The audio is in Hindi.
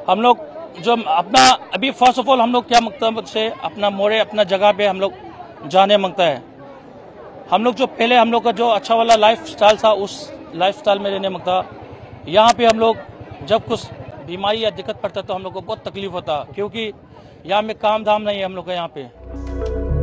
हम लोग जो अपना अभी फर्स्ट ऑफ ऑल हम लोग क्या मकसद से अपना मोड़े अपना जगह पे हम लोग जाने मांगता है। हम लोग जो पहले हम लोग का जो अच्छा वाला लाइफ स्टाइल था उस लाइफ स्टाइल में रहने मांगता। यहाँ पे हम लोग जब कुछ बीमारी या दिक्कत पड़ता तो हम लोग को बहुत तकलीफ होता, क्योंकि यहाँ में काम धाम नहीं है हम लोग का यहाँ पे।